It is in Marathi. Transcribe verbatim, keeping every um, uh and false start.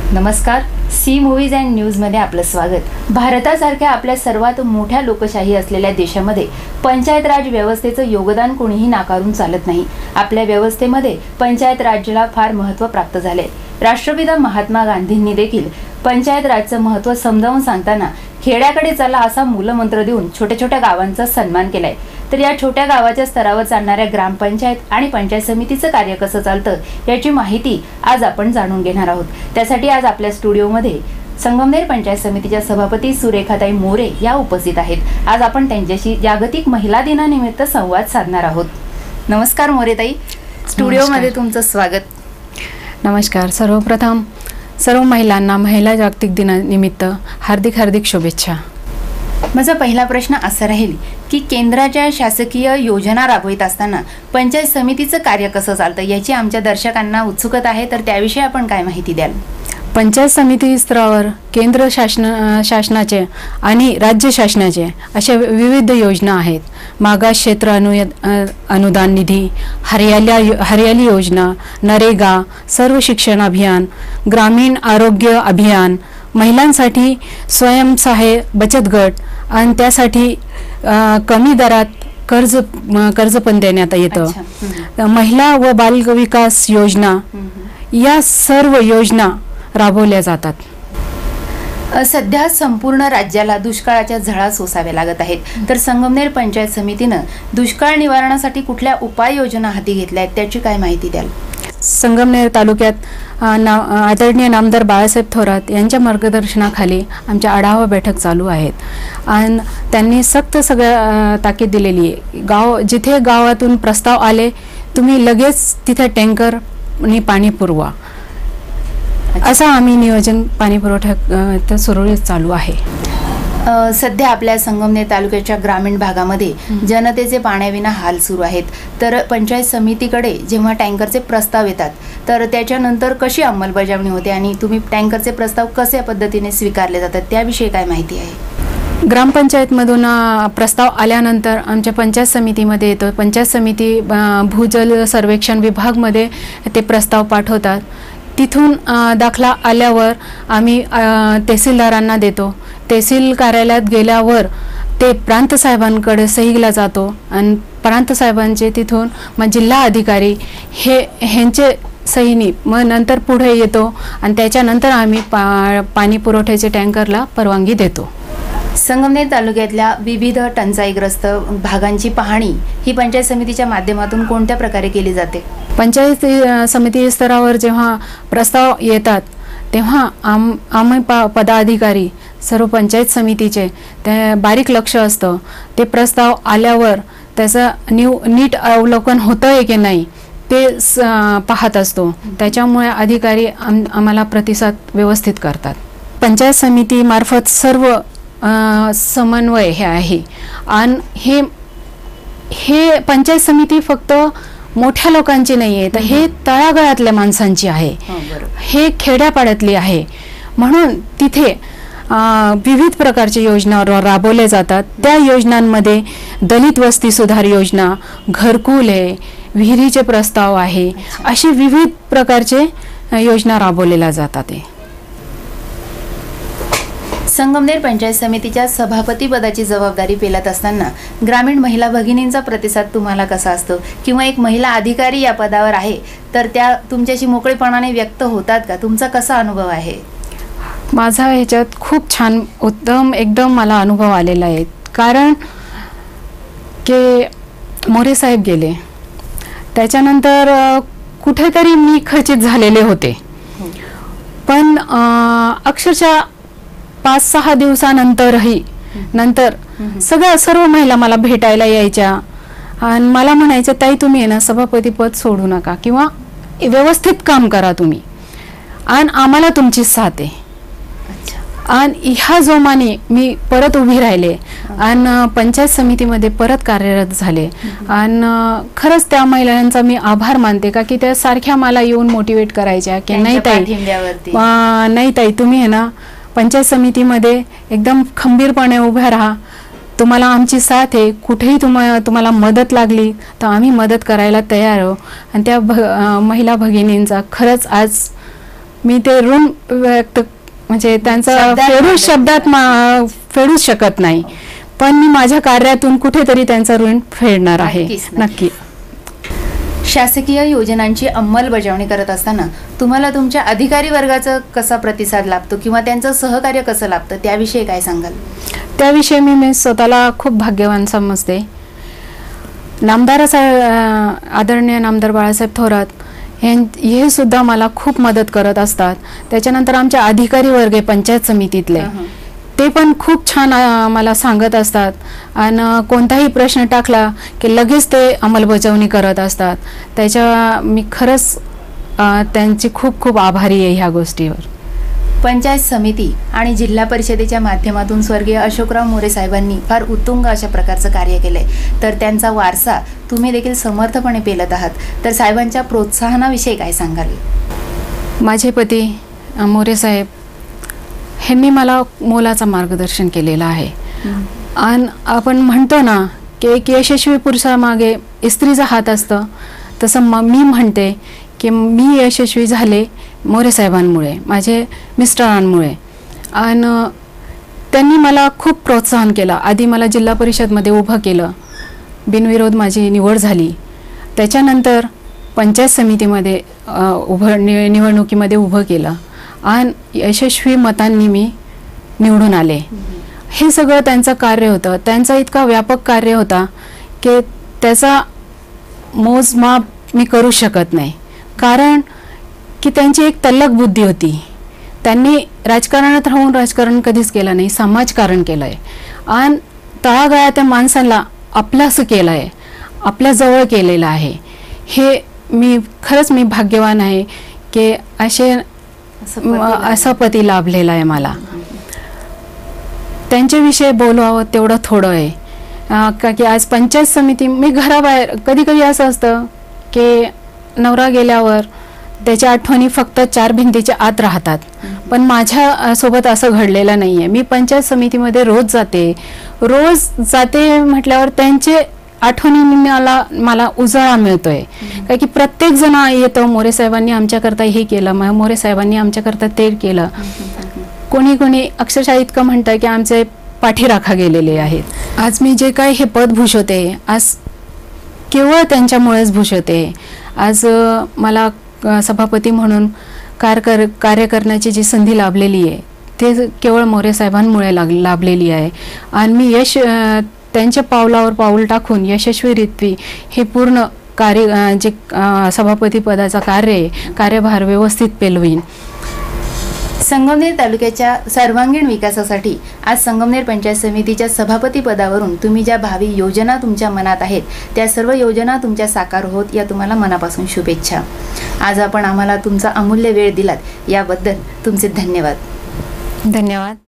नमस्कार, सी मूवीज अँड न्यूजमध्ये आपलं स्वागत। भारतासारख्या आपल्या सर्वात मोठ्या लोकशाही असलेल्या देशामध्ये पंचायत राज व्यवस्थेचं योगदान कोणीही नाकारून चालत नाही। आपल्या व्यवस्थेमध्ये पंचायत राजला फार महत्त्व प्राप्त झाले। राष्ट्रपिता महात्मा गांधींनी देखील पंचायत राजचं महत्त्व समजावून सांगताना खेड्याकडे चला असा मूलमंत्र देऊन छोट्या छोट्या गावांचा सन्मान केलाय। तर या छोट्या गावाच्या स्तरावर चालणाऱ्या ग्रामपंचायत आणि पंचायत समितीचं कार्य कसं चालतं याची माहिती आज आपण जाणून घेणार आहोत। त्यासाठी आज आपल्या स्टुडिओमध्ये संगमनेर पंचायत समितीच्या सभापती सुरेखाताई मोरे या उपस्थित आहेत। आज आपण त्यांच्याशी जागतिक महिला दिनानिमित्त संवाद साधणार आहोत। नमस्कार मोरेताई, स्टुडिओमध्ये तुमचं स्वागत। नमस्कार। सर्वप्रथम सर्व महिलांना महिला जागतिक दिनानिमित्त हार्दिक हार्दिक शुभेच्छा। माझा पहिला प्रश्न असा राहील की केंद्राच्या शासकीय योजना राबवित असताना पंचायत समितीचं कार्य कसं चालतं याची आमच्या दर्शकांना उत्सुकता आहे, तर त्याविषयी आपण काय माहिती द्याल? पंचायत समिती स्तरावर केंद्र शासन शासनाचे आणि राज्य शासनाचे अशा विविध योजना आहेत। मागास क्षेत्र अनु अनुदान निधी, हरियाली हरियाली योजना, नरेगा, सर्व शिक्षण अभियान, ग्रामीण आरोग्य अभियान, महिलांसाठी स्वयंसहाय्य बचत गट आणि त्यासाठी कमी दरात कर्ज कर्ज पण देण्यात येतं। महिला व बाल विकास योजना या सर्व योजना राबवल्या जातात। सध्या संपूर्ण राज्याला दुष्काळाच्या झळा सोसाव्या लागत आहेत, तर संगमनेर पंचायत समितीनं दुष्काळ निवारणासाठी कुठल्या उपाययोजना हाती घेतल्या आहेत त्याची काय माहिती द्याल? संगमनेर तालुक्यात ना आदरणीय नामदार बाळासाहेब थोरात यांच्या मार्गदर्शनाखाली आमच्या आढावा बैठक चालू आहेत आणि त्यांनी सक्त सगळ्या ताकीद दिलेली आहे। गाव जिथे गावातून प्रस्ताव आले तुम्ही लगेच तिथे टँकर आणि पाणी पुरवा, असं आम्ही नियोजन पाणी पुरवठा सुरळीत चालू आहे। सध्या आपल्या संगमनेर तालुक्याच्या ग्रामीण भागामध्ये जनतेचे पाण्याविना हाल सुरू आहेत, तर पंचायत समितीकडे जेव्हा टँकरचे प्रस्ताव येतात तर त्याच्यानंतर कशी अंमलबजावणी होते आणि तुम्ही टँकरचे प्रस्ताव कशा पद्धतीने स्वीकारले जातात त्याविषयी काय माहिती आहे? ग्रामपंचायतमधून प्रस्ताव आल्यानंतर आमच्या पंचायत समितीमध्ये येतो। पंचायत समिती भूजल सर्वेक्षण विभागमध्ये ते प्रस्ताव पाठवतात। तिथून दाखला आल्यावर आम्ही तहसीलदारांना देतो। तहसील कार्यालयात गेल्यावर ते प्रांत साहेबांकडे सहीला जातो आणि प्रांत साहेबांचे तिथून मग जिल्हा अधिकारी हे ह्यांचे सहीनी मग नंतर पुढे येतो आणि त्याच्यानंतर आम्ही पा पाणी पुरवठ्याचे टँकरला परवानगी देतो। संगमनेर तालुक्यातल्या विविध टंचाईग्रस्त भागांची पाहणी ही पंचायत समितीच्या माध्यमातून कोणत्या प्रकारे केली जाते? पंचायत समिती स्तरावर जेव्हा प्रस्ताव येतात तेव्हा आम आम्ही प पदाधिकारी सर्व पंचायत समितीचे ते बारीक लक्ष असतं। ते प्रस्ताव आल्यावर त्याचं न्यू नीट अवलोकन होतं आहे की नाही ते पाहत असतो। त्याच्यामुळे अधिकारी आम आम्हाला प्रतिसाद व्यवस्थित करतात। पंचायत समितीमार्फत सर्व समन्वय हे आहे आणि हे हे पंचायत समिती फक्त मोठ्या लोकांची नाही आहे, तर हे तळागाळातल्या माणसांची आहे, हे खेड्यापाड्यातली आहे। म्हणून तिथे विविध प्रकारच्या योजना राबवल्या जातात। त्या योजनांमध्ये दलित वस्ती सुधार योजना, घरकुल आहे, विहिरीचे प्रस्ताव आहे, अशी विविध प्रकारचे योजना राबवलेल्या जातात। संगमनेर पंचायत समितीच्या सभापती पदाची जबाबदारी पेलत असताना ग्रामीण महिला भगिनींचा प्रतिसाद तुम्हाला कसा असतो, किंवा एक महिला अधिकारी या पदावर आहे तर त्या तुमच्याशी मोकळेपणाने व्यक्त होतात का? तुमचा कसा अनुभव आहे? माझा ह्याच्यात खूप छान उत्तम एकदम मला अनुभव आलेला आहे। कारण की मोरे साहेब गेले त्याच्यानंतर कुठेतरी मी खचित झालेले होते, पण अक्षरशः पाच सहा दिवसानंतरही नंतर सगळ्या सर्व महिला मला भेटायला यायच्या आणि मला म्हणायचं ताई तुम्ही आहे ना सभापती पद सोडू नका किंवा व्यवस्थित काम करा तुम्ही आणि आम्हाला तुमची साथ आहे। आणि ह्या जोमाने मी परत उभी राहिले आणि पंचायत समितीमध्ये परत कार्यरत झाले आणि खरंच त्या महिलांचा मी आभार मानते का की त्या सारख्या मला येऊन मोटिवेट करायच्या की नाही ताई नाही ताई तुम्ही आहे ना पंचायत समितीमध्ये एकदम खंबीरपणे उभ्या राहा, तुम्हाला आमची साथ आहे, कुठेही तुम्हाला तुम्हाला मदत लागली तर आम्ही मदत करायला तयार आहोत। आणि त्या भ महिला भगिनींचा खरंच आज मी ते ऋण व्यक्त म्हणजे त्यांचा शब्दात फेडू मांडत शब्दात मा- फेडूच शकत नाही, पण मी माझ्या कार्यातून कुठेतरी त्यांचा ऋण फेडणार आहे. नक्कीच, नक्की. नक्की. शासकीय योजनांची अंमलबजावणी करत असताना तुम्हाला तुमच्या अधिकारी वर्गाचा कसा प्रतिसाद लाभतो किंवा त्यांचं सहकार्य कसं लाभतं त्याविषयी काय सांगाल? त्याविषयी मी मी स्वतःला खूप भाग्यवान समजते. नामदार साहेब, आदरणीय नामदार बाळासाहेब थोरात हे हे सुद्धा मला खूप मदत करत असतात. त्याच्यानंतर आमचे अधिकारी वर्ग आहे पंचायत समितीतले, ते पण खूप छान अ, मला सांगत असतात आणि कोणताही प्रश्न टाकला की लगेच ते अंमलबजावणी करत असतात. त्याच्या मी खरंच अ, त्यांची खूप खूप आभारी आहे ह्या गोष्टीवर. पंचायत समिती आणि जिल्हा परिषदेच्या माध्यमातून स्वर्गीय अशोकराव मोरे साहेबांनी फार उत्तुंग अशा प्रकारचं कार्य केलंय, तर त्यांचा वारसा तुम्ही देखील समर्थपणे पेलत आहात, तर साहेबांच्या प्रोत्साहनाविषयी काय सांगाल? माझे पती अ, मोरे साहेब ह्यांनी मला मोलाचं मार्गदर्शन केलेलं आहे. आणि आपण म्हणतो ना की एक यशस्वी पुरुषामागे स्त्रीचा हात असतं, तसं म मी म्हणते की मी यशस्वी झाले मोरे साहेबांमुळे, माझे मिस्टरांमुळे. आणि त्यांनी मला खूप प्रोत्साहन केलं. आधी मला जिल्हा परिषदमध्ये उभं केलं, बिनविरोध माझी निवड झाली. त्याच्यानंतर पंचायत समितीमध्ये अ, उभं नि निवडणुकीमध्ये उभं केलं आणि यशस्वी मतांनी मी निवडून आले. हे सगळं त्यांचं कार्य होतं. त्यांचा इतका व्यापक कार्य होता की त्याचा मोजमाप मी करू शकत नाही, कारण की त्यांची एक तल्लख बुद्धी होती. त्यांनी राजकारणात राहून राजकारण कधीच केलं नाही, समाजकारण केलं आहे आणि तळागाळात माणसाला आपलंसं केलं आहे, आपल्या जवळ केलेलं आहे. हे मी खरंच मी भाग्यवान आहे की असे असा पती लाभलेला आहे मला. त्यांच्याविषयी बोलावं तेवढं थोडं आहे, का की आज पंचायत समिती मी घराबाहेर कधी कधी असं असतं की नवरा गेल्यावर त्याच्या आठवणी फक्त चार भिंतीच्या आत राहतात, पण माझ्या सोबत असं घडलेलं नाही आहे. मी पंचायत समितीमध्ये रोज जाते रोज जाते म्हटल्यावर त्यांचे आठवणी मला मला उजाळा मिळतोय, का की प्रत्येक जण येतो, मोरे साहेबांनी आमच्याकरता हे केलं, मोरे साहेबांनी आमच्याकरता ते केलं. कोणी कोणी अक्षरशः इतकं म्हणतं की आमचे पाठीराखा गेलेले आहेत. आज मी जे काही हे पद भूषवते आज केवळ त्यांच्यामुळेच भूषवते. आज मला सभापती म्हणून कार्य कर कार्य करण्याची जी संधी लाभलेली आहे ते केवळ मोरे साहेबांमुळे लाग लाभलेली आहे. आणि मी यश त्यांच्या पावलावर पाऊल टाकून यशस्वीरित्या हे पूर्ण कार्य जे सभापती पदाचा कार्य आहे कार्यभार व्यवस्थित पेलवीन. संगमनेर तालुक्याच्या सर्वांगीण विकासासाठी आज संगमनेर पंचायत समितीच्या सभापती पदावरून तुम्ही ज्या भावी योजना तुमच्या मनात आहेत त्या सर्व योजना तुमच्या साकार होत या तुम्हाला मनापासून शुभेच्छा. आज आपण आम्हाला तुमचा अमूल्य वेळ दिलात याबद्दल तुमचे धन्यवाद. धन्यवाद.